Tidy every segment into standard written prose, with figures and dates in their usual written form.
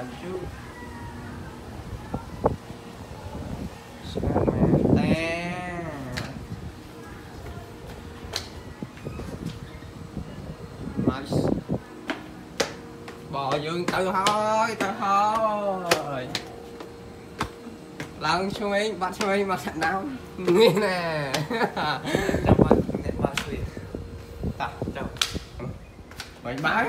bàn chú sao mà ta nice bò dương từ thôi lần xuôi bắt xuôi mà sẵn đâu nghe nè trong bạn net ba xuôi ta trong mày bái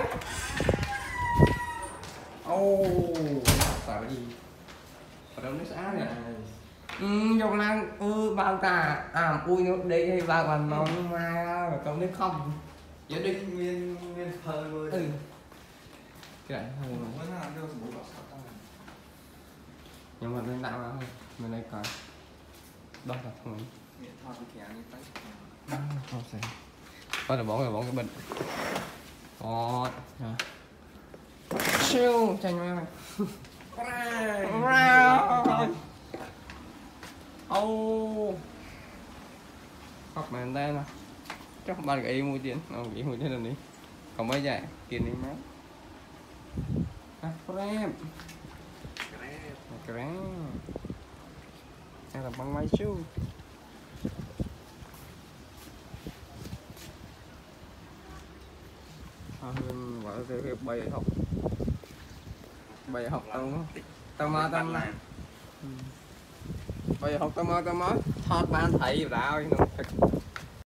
ô sợ gì ở đâu nước xá nè dòng lang bao ta ui nước đi hay bao bàn nó mà trong nước không giờ đi nguyên phơi rồi cái này hơi không có làm đâu bố bảo sao ta nhưng mà lên đạo nào thôi mình đây coi đó là không miệng thọt cái kéo như thế không sao bắt đầu bỏ cái bình đó siêu chanh mày ô học mà người ta nè chắc bạn gãy mua tiền gãy mua tiền là đi còn mấy giải tiền đi má crem hay là băng máy siêu gọi cái bài học tao mà bây giờ học tao mới thoát ban thầy vào